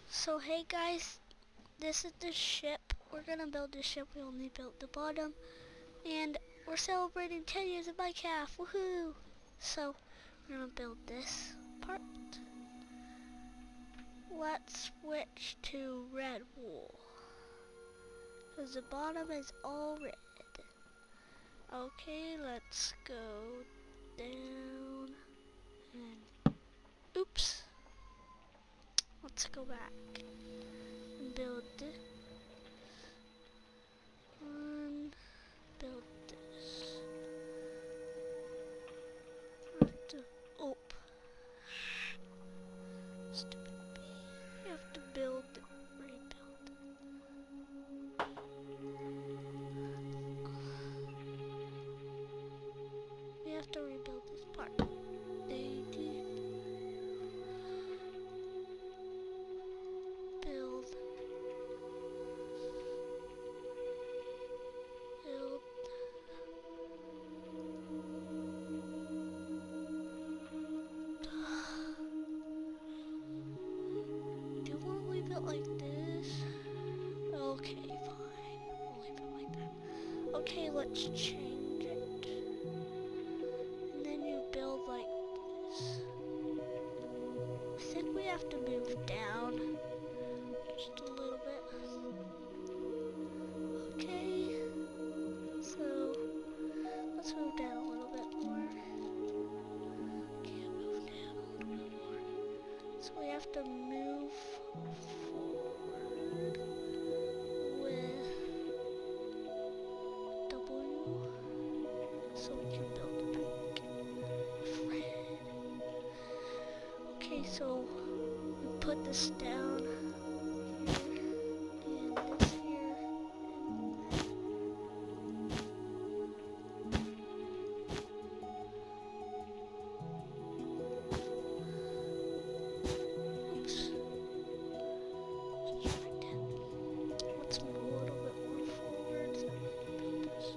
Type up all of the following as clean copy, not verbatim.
So hey guys, this is the ship. We're gonna build the ship. We only built the bottom, and we're celebrating 10 years of Minecraft. Woohoo! So we're gonna build this part. Let's switch to red wool, because the bottom is all red. Okay, let's go down and oops. Let's go back and build this. Build this. Oh, stupid bee. You have to build it, rebuild it. We have to rebuild this part. They did. Build. Build. Do you want to leave it like this? Okay, fine. We'll leave it like that. Okay, let's change it. And then you build like this. I think we have to move down just a little bit. Okay. So let's move down a little bit more. Can't move down a little bit more. So we have to move forward with W so we can build a big red. Okay, so we put this down here and this here and that. Oops. Just right there. Let's move a little bit more forward so we can build this.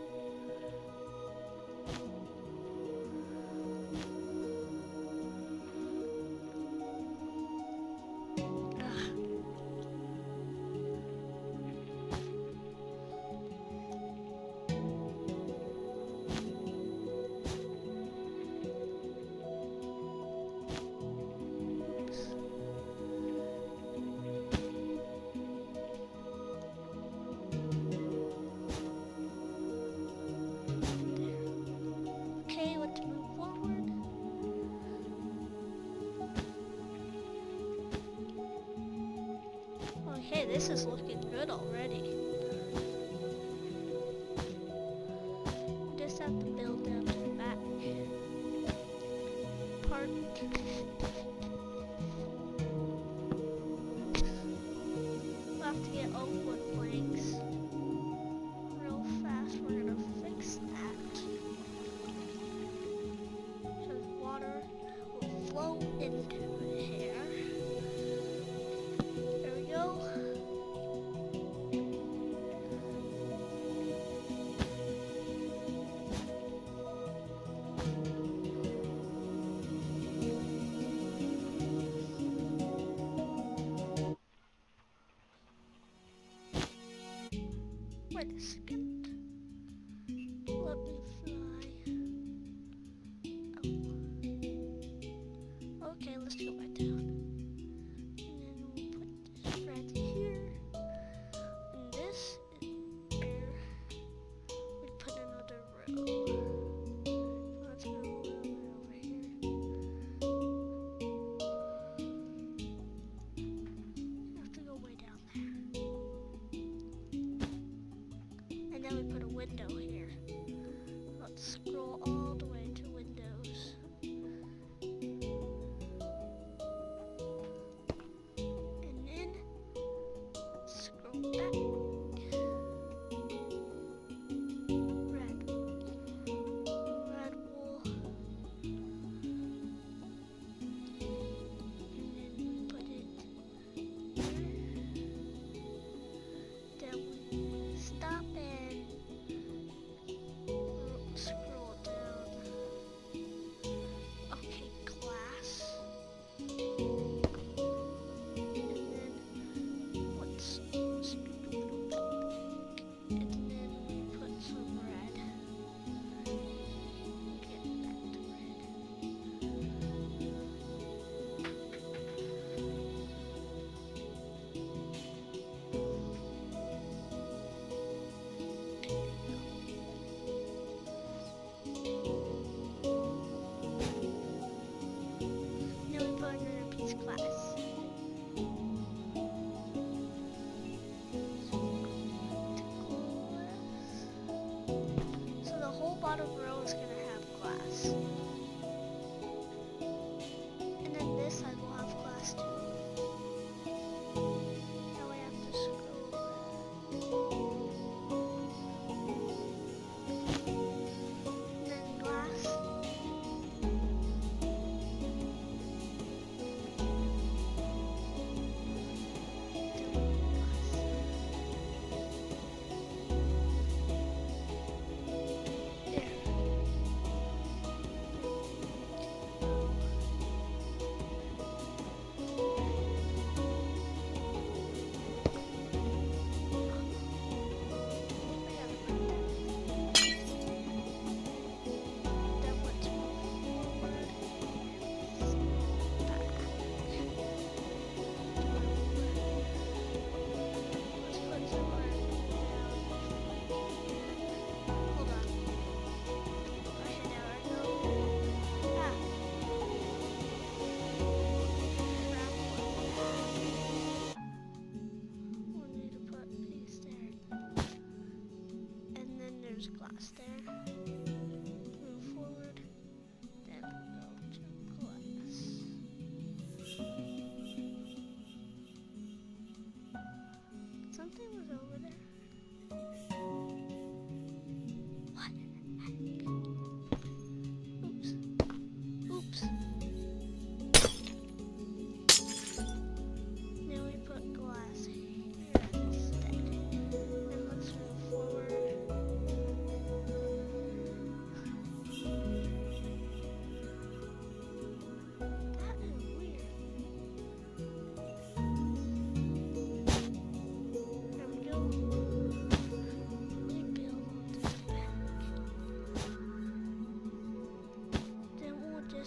Okay, let's move forward. Okay, this is looking good already. We just have to build down to the back part. We'll have to get all wood planks real fast. We're gonna fix that. So water will flow into here. There we go. Wait a second. Let me fly. Oh. Okay, let's go back down. And then we'll put this right here. And this is where we put another row. Let's move a little bit over here. You have to go way down there. And then we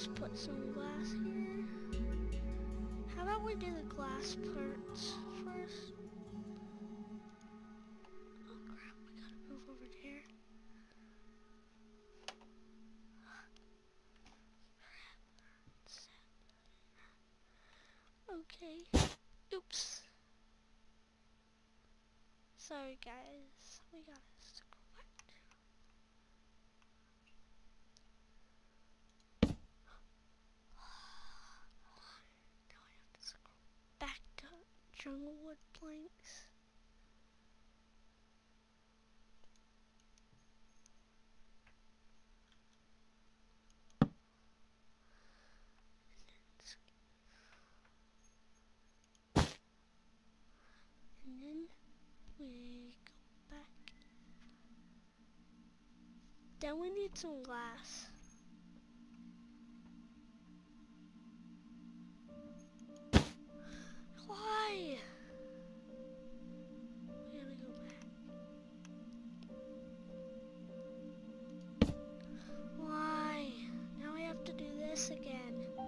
let's put some glass here. How about we do the glass parts first? Oh crap, we gotta move over there. Okay. Oops. Sorry guys, we gotta go back. Now I have to scroll back to Junglewood planks. And then we go back. Then we need some glass. Why? We gotta go back. Why? Now I have to do this again.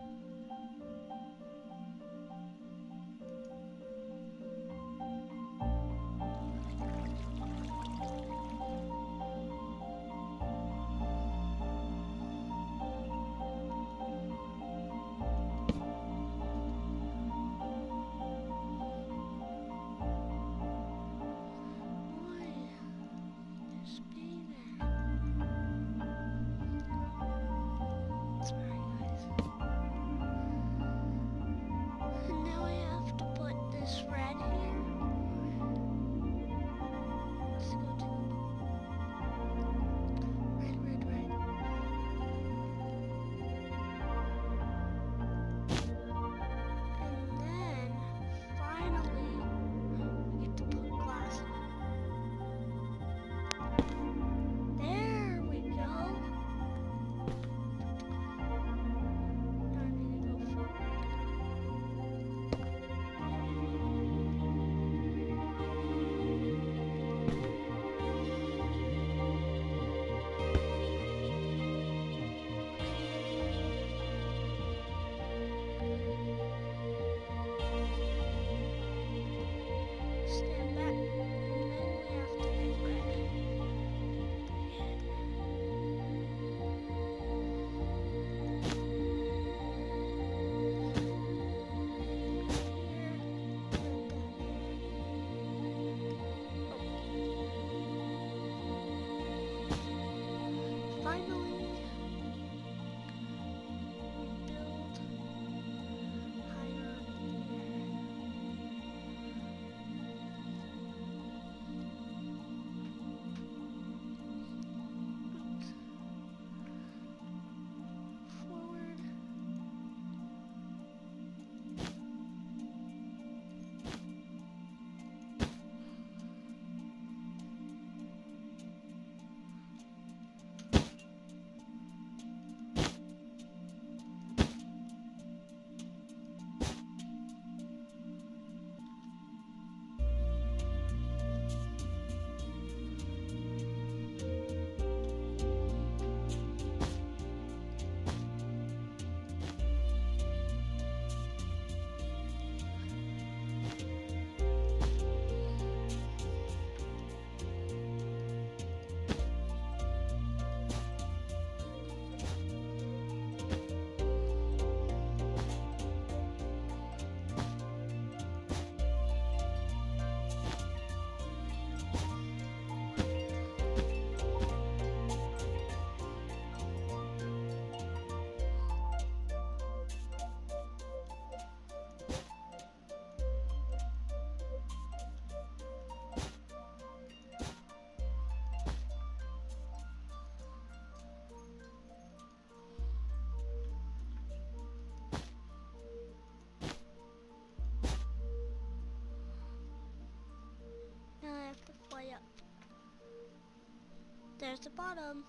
There's the bottom.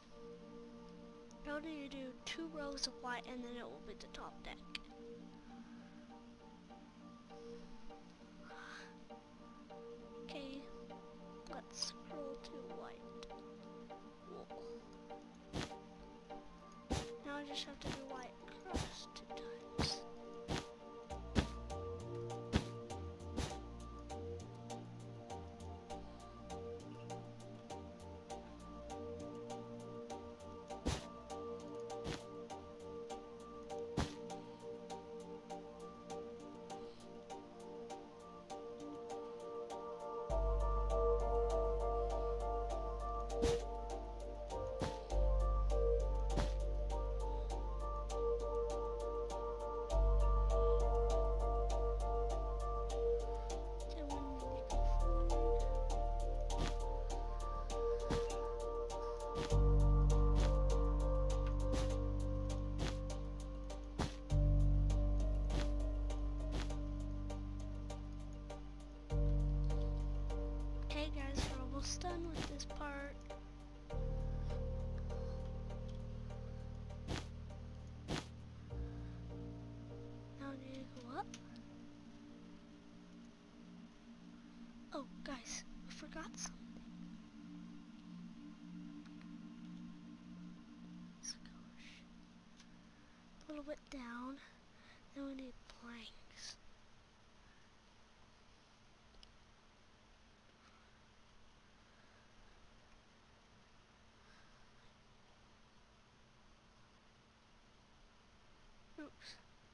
Now you do 2 rows of white and then it will be the top deck. Okay, let's scroll to white wool. Now I just have to do white cross. almost done with this part. Now I need to go up. Oh, guys, I forgot something. Let's go a little bit down. Then we need planks. Oops.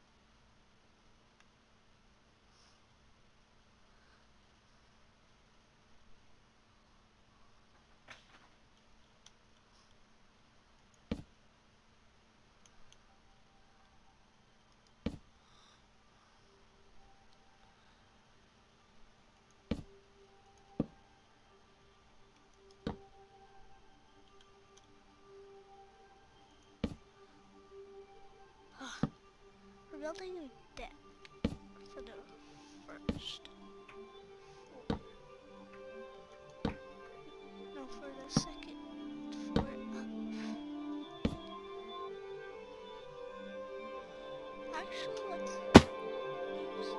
We're building a deck for the first floor. No, for the second floor up. Actually, let's use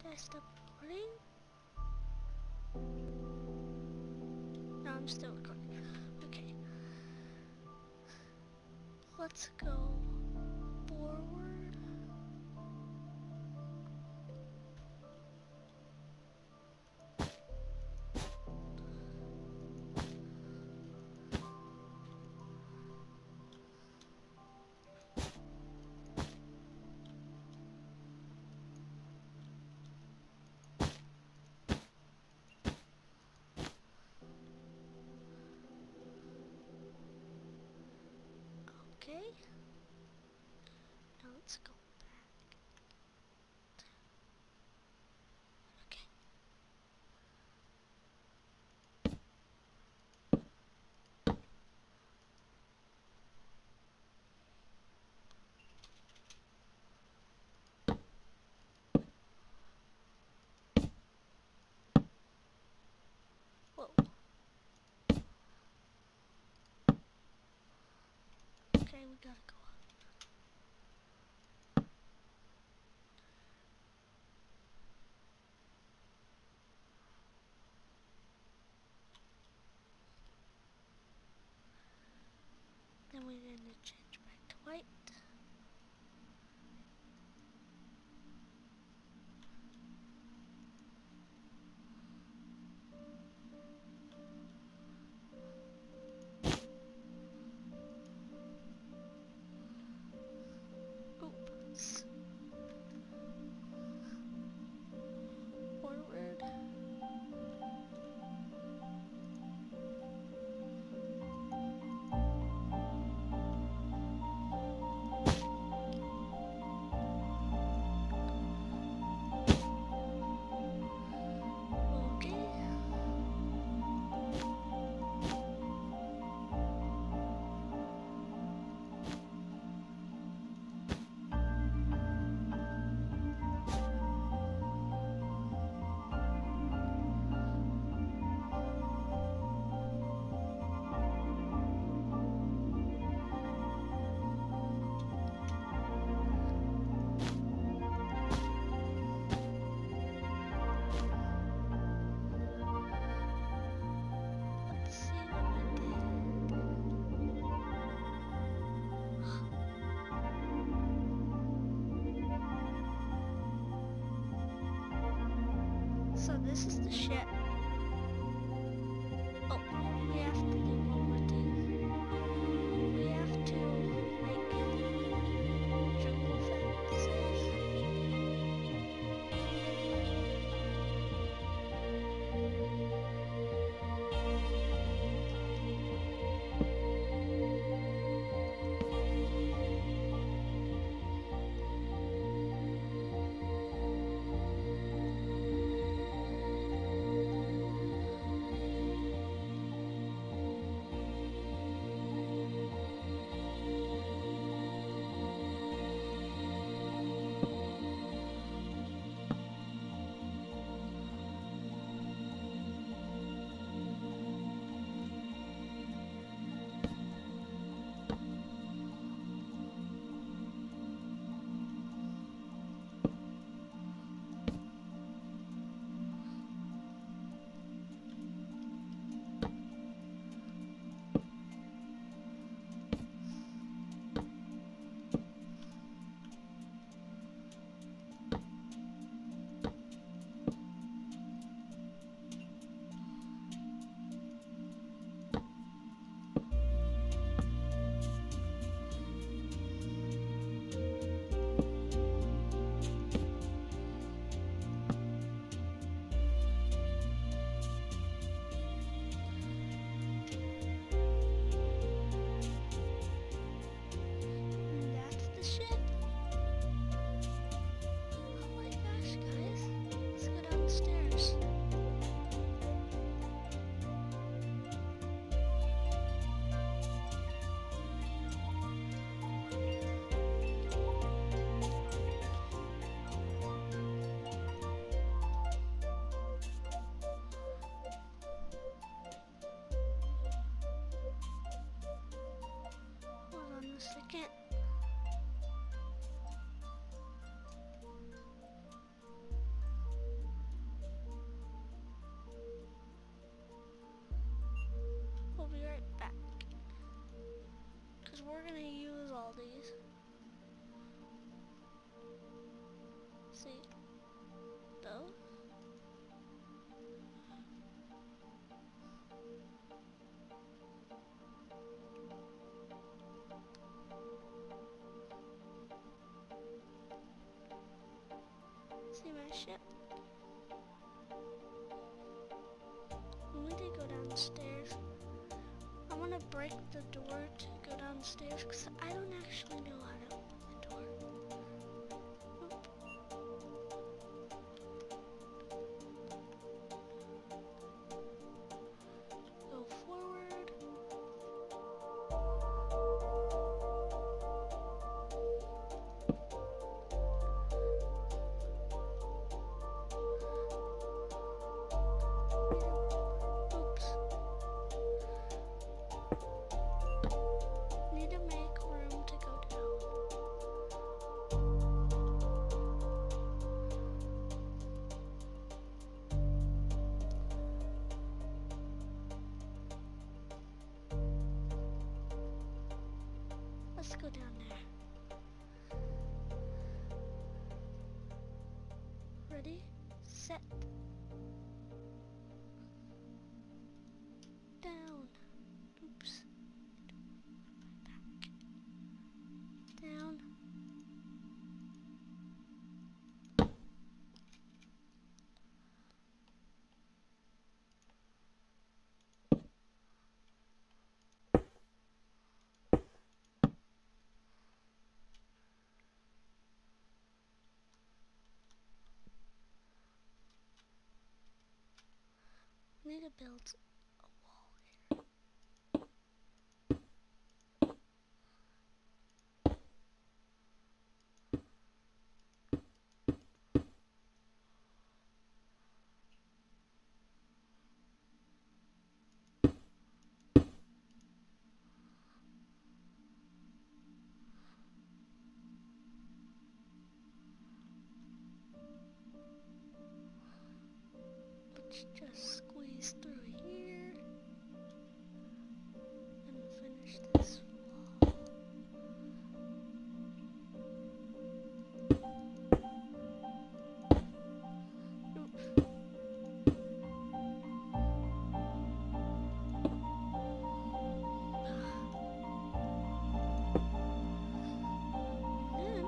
Did I stop recording? No, I'm still recording. Okay. Let's go forward. Okay. Now let's go back. Okay. Whoa. Okay, we gotta go up. Then we're gonna change back to white. Oops. Forward. Okay. Let's see what we did. So this is the ship. Oh, we have to do one more thing. We have to make jungle fences. we're gonna use all these. See? Those? See my ship? We need to go downstairs. I want to break the door to go downstairs because I don't actually know how to open the door. Oop. Go forward. Oops. Need to make room to go down. Let's go down there. Ready? Set. Down. Oops. Back. Down. Need to build a wall here. Let's just squeeze through here and finish this wall. Oops. Then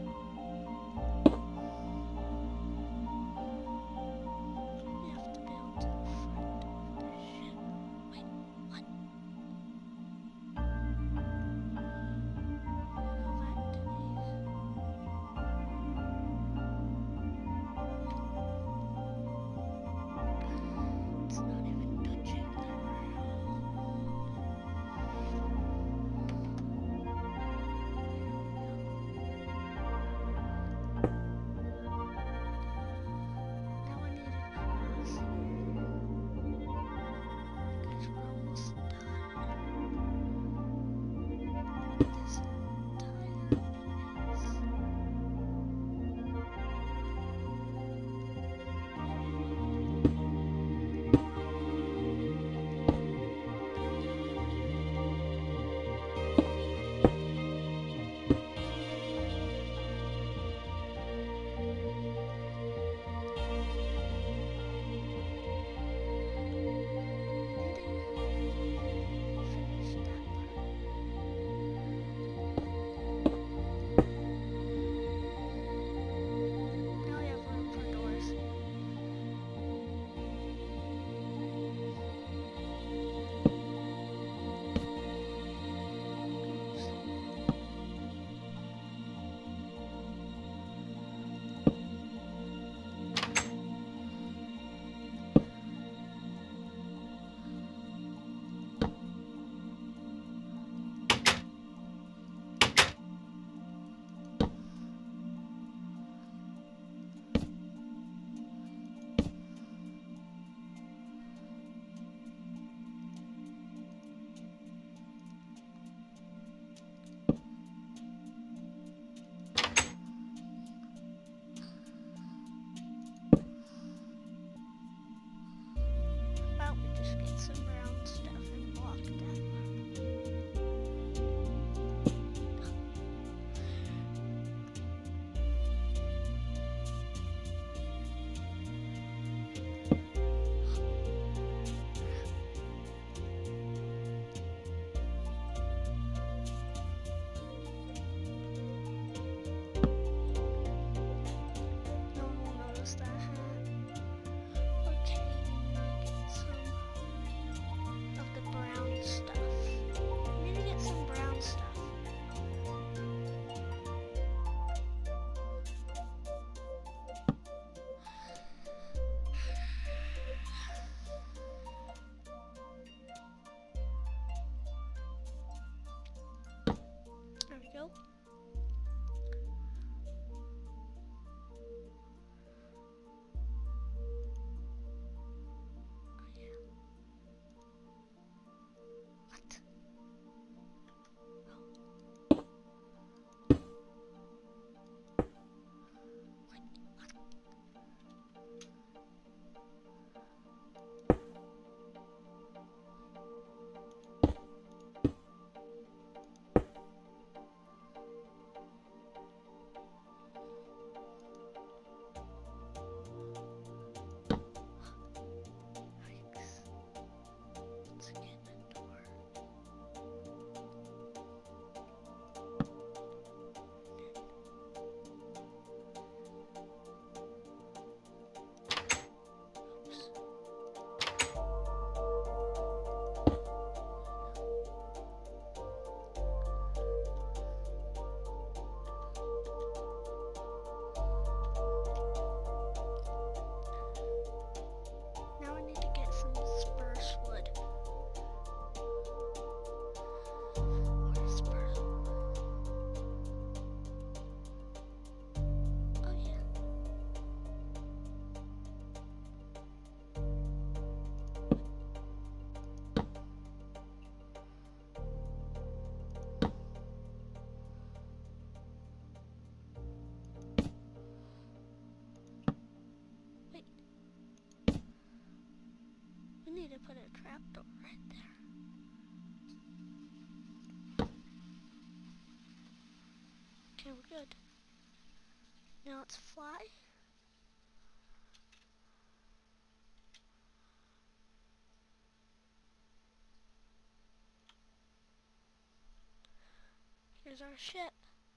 we have to build to the front of the ship. Wait, what? Okay, we're good. Now let's fly. Here's our ship.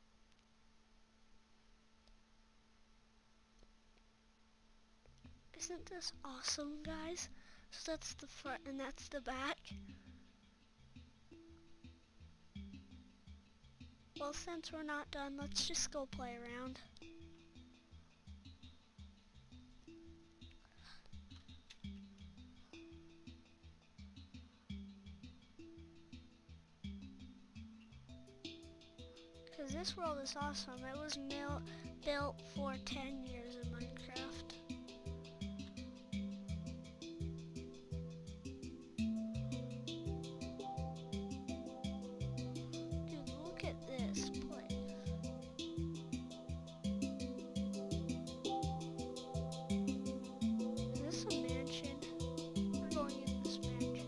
Isn't this awesome, guys? So that's the front and that's the back. Well, since we're not done, let's just go play around. Because this world is awesome. It was built for 10 years in Minecraft. Dude, look at this place. Is this a mansion? We're going in this mansion.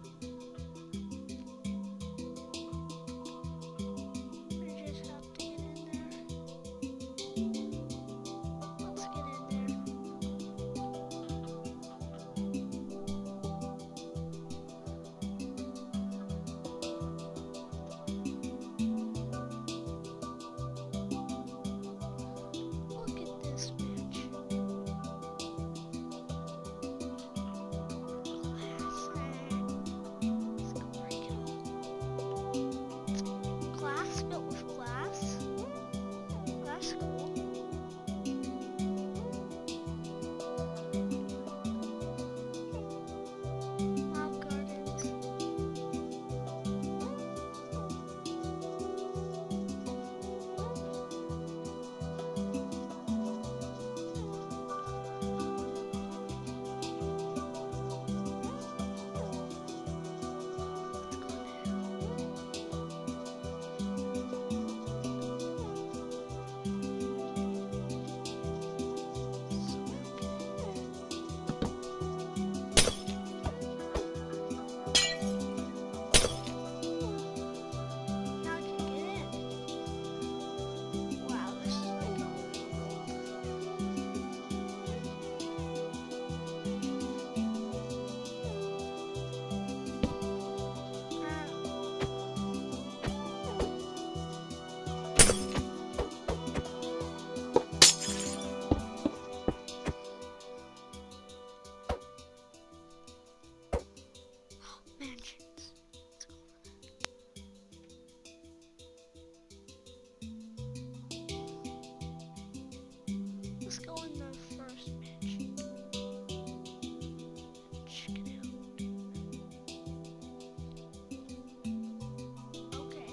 We just have to get in there. Let's get in there. Look at this mansion. Glass built with glass. That's cool. Wow, gardens. Now I can get in. Wow, this is like a mansions. Let's go in the first mansion. Check it out. Okay.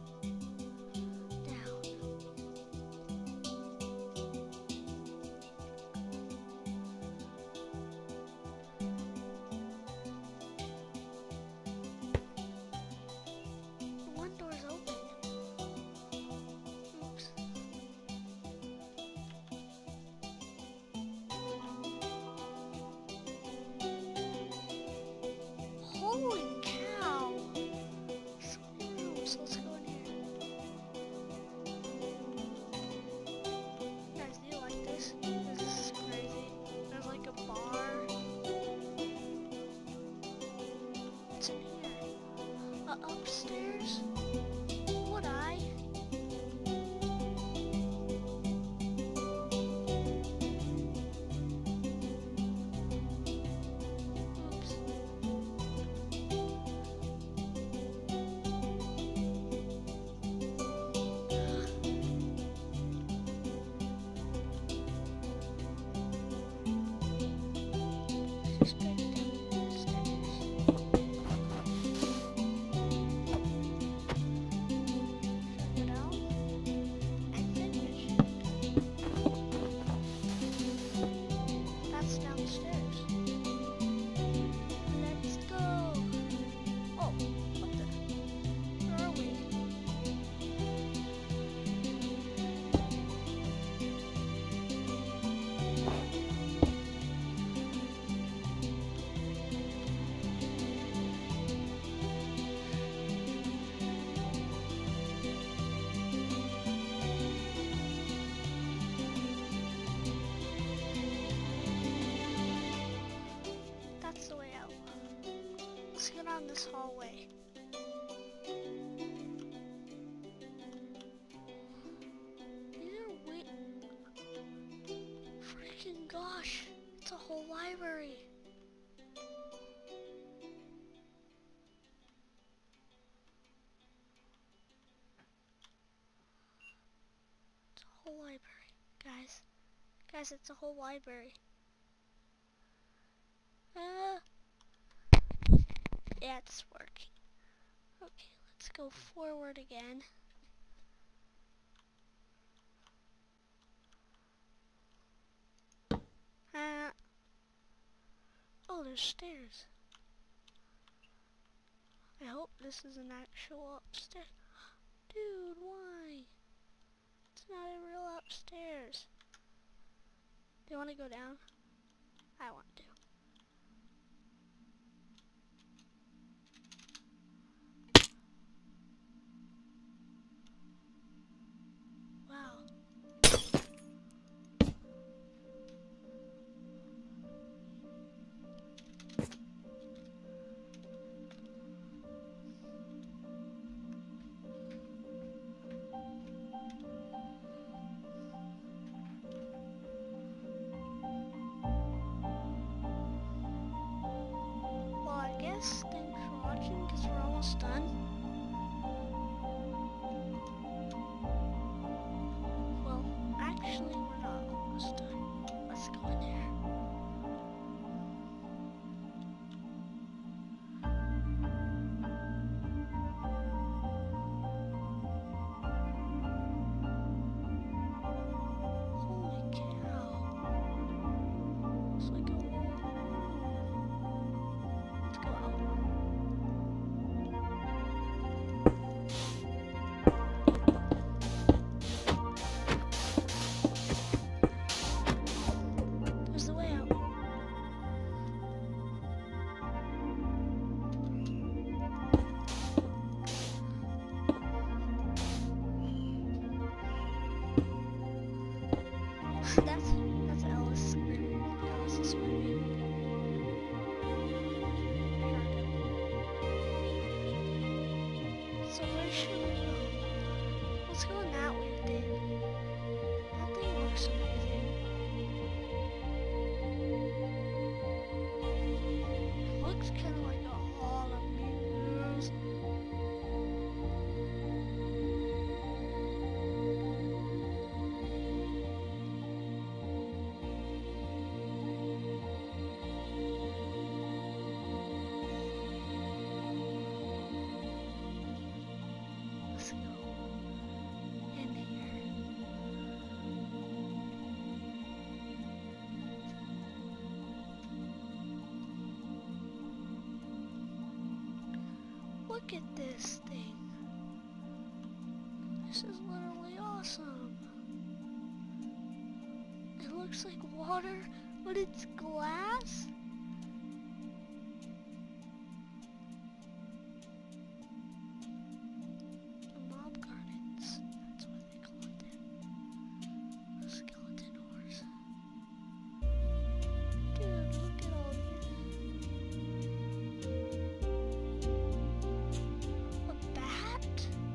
Down. One door's open. Oops. Holy cow! So many rooms. Let's go in here. Guys, do you like this? This is crazy. There's like a bar. What's in here? Upstairs? Would I? Oops. Just straight down the stairs. down this hallway. These are weird. Freaking gosh, it's a whole library. It's a whole library, guys. Guys, it's a whole library. Yeah, it's working. Okay, let's go forward again. Oh, there's stairs. I hope this is an actual upstairs. Dude, why? It's not a real upstairs. Do you want to go down? I want to. Wow. Well, I guess thanks for watching because we're almost done. Well, actually, we're not almost done. Let's go in there. Holy cow. It's like a whole room. Let's go out. There's the way out. That's Ellis. Ellis is swimming. I heard him. So where should we go? Let's go in that weird thing. That thing looks amazing. It looks kind of like a hall of mirrors. Let's go in here. Look at this thing. This is literally awesome. It looks like water, but it's glass. The mob gardens. That's what they call it there. The skeleton horse. Dude, look at all these. A bat?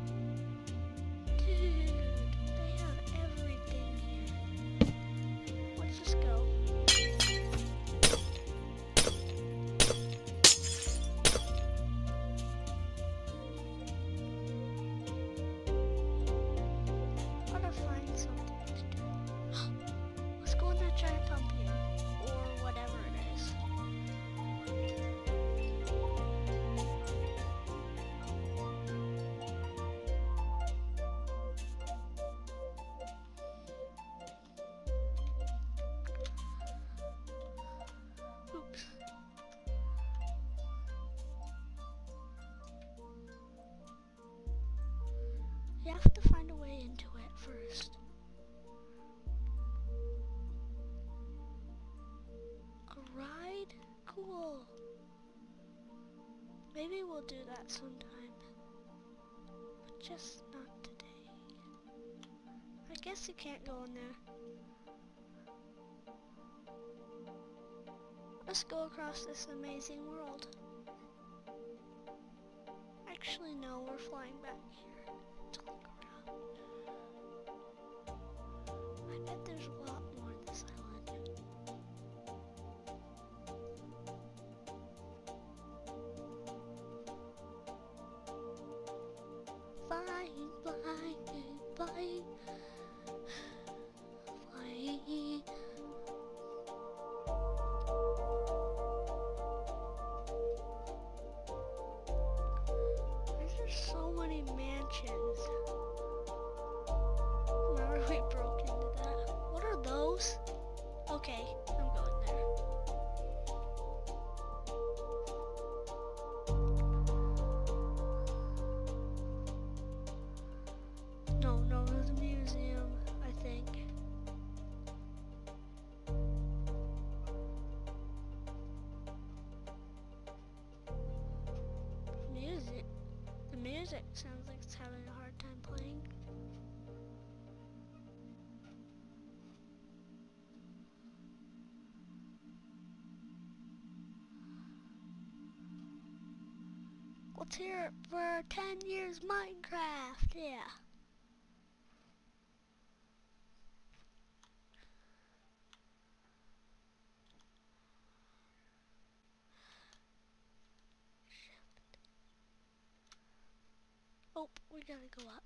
Dude, they have everything here. Let's just go. Gotta find something to do. Let's go in that giant pumpkin. Or whatever it is. Oops. You have to find a way into it first. A ride? Cool. Maybe we'll do that sometime. But just not today. I guess you can't go in there. Let's go across this amazing world. Actually, no, we're flying back here to look around. I bet there's a lot more on this island. Flying, flying, flying, flying. There's so many mansions. Remember we broke into that? What are those? Okay, I'm going there. No, there's a museum, I think. Music. The music sounds like it's having a hard time playing. Let's hear it for 10 years Minecraft, yeah. Oh, we gotta go up.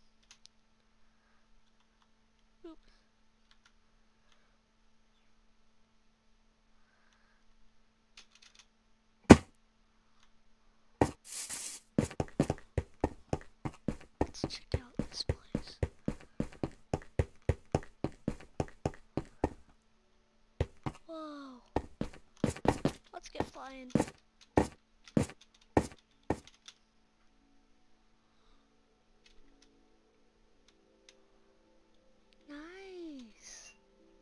Oop. Let's check out this place. Whoa. Let's get flying. Nice.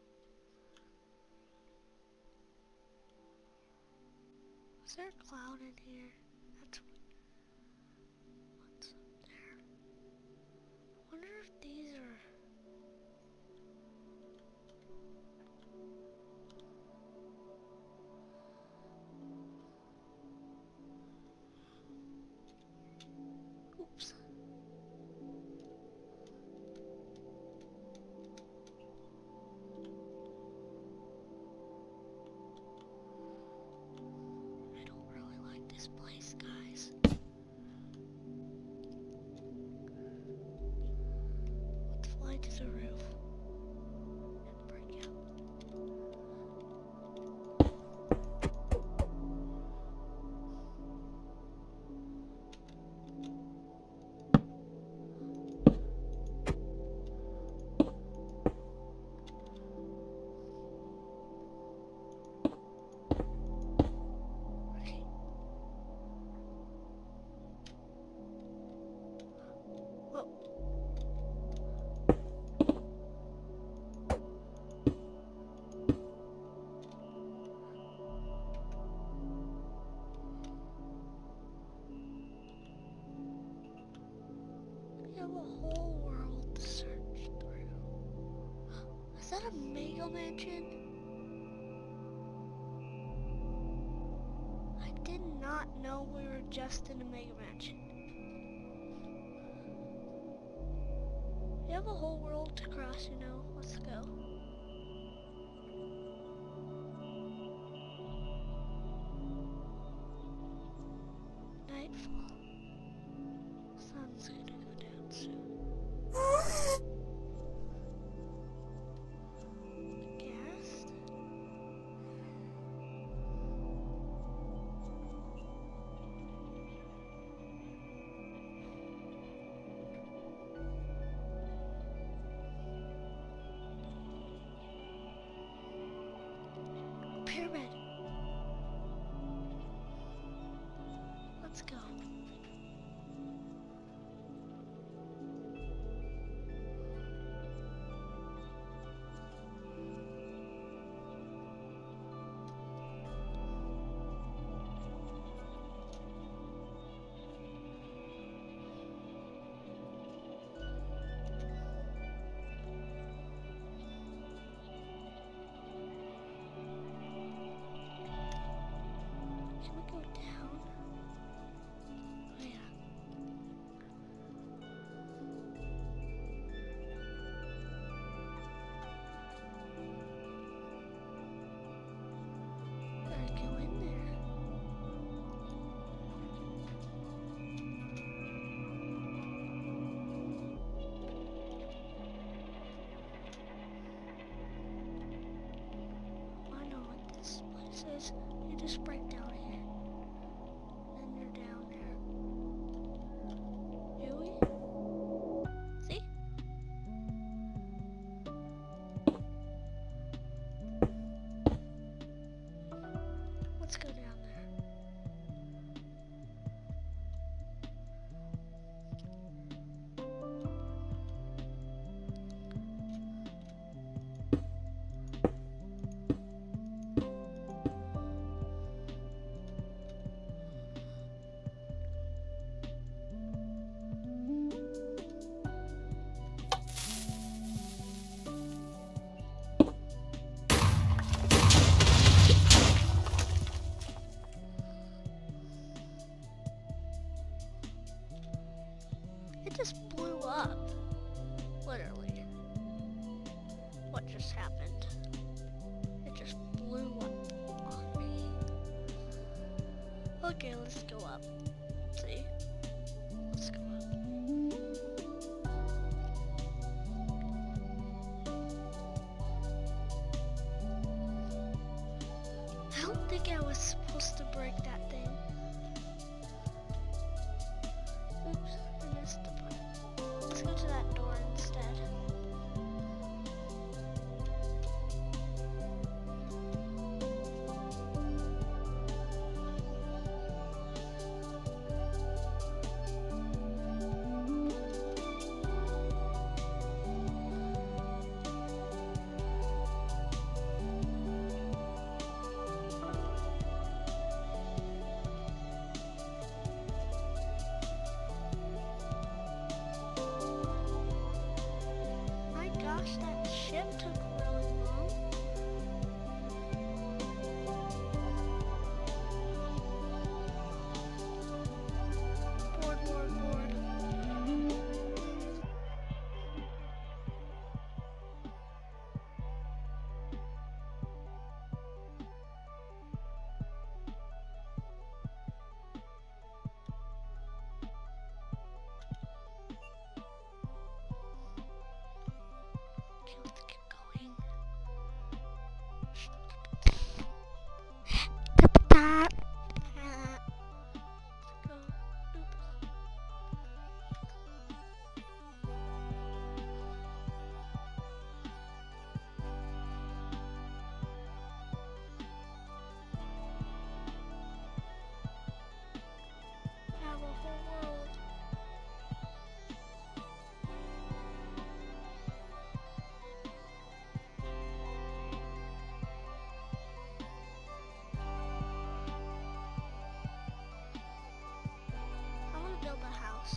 Is there a cloud in here? That's what's up there. I wonder if these are... Oops. I don't really like this place, guys. Let's fly to the roof and break out. Okay. Whoa. We have a whole world to search through. Is that a mega mansion? I did not know we were just in a mega mansion. We have a whole world to cross, you know. Let's go. Nightfall. Sun's gonna go down soon. Gas? Pyramid. Let's go. says you just break down here. And you're down there. Really? See? Let's go down there. It just blew up. Literally. What just happened? It just blew up on me. Okay, let's go up. See? Let's go up. I don't think I was supposed to break that thing. Oops, I missed the button. Let's go to that door instead. Gosh, that ship took really long. Board. Okay, let's keep going. Go. Oops. Have a whole world. I want to build a house.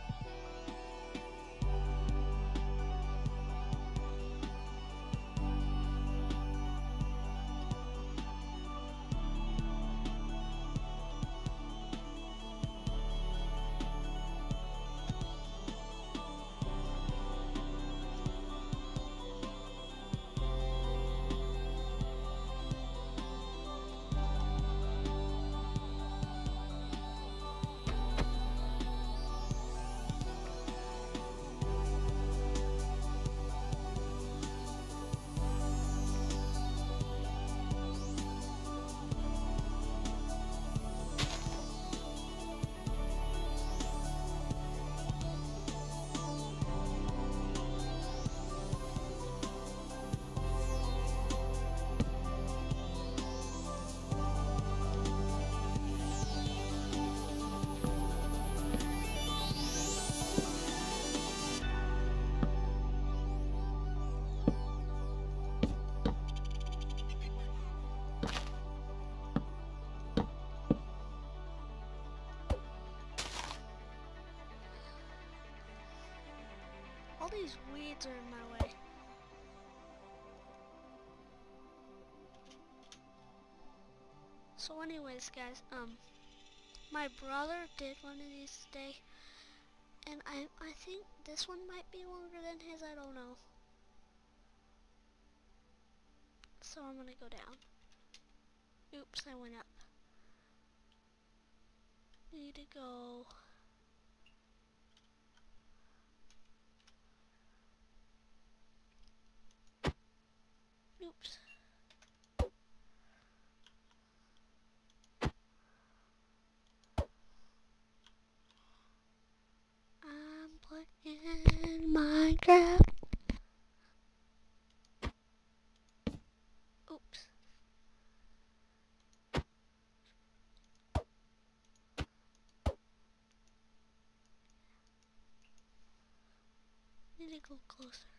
All these weeds are in my way. So anyways, guys, my brother did one of these today, and I think this one might be longer than his, I don't know. So I'm gonna go down. Oops, I went up. Need to go. Oops. Minecraft. Oops. Need to go closer.